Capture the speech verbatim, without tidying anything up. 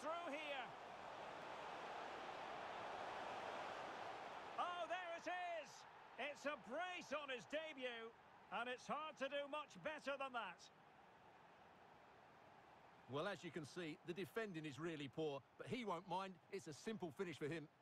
through here. Oh, there it is! It's a brace on his debut, and it's hard to do much better than that. Well, as you can see, the defending is really poor, but he won't mind. It's a simple finish for him.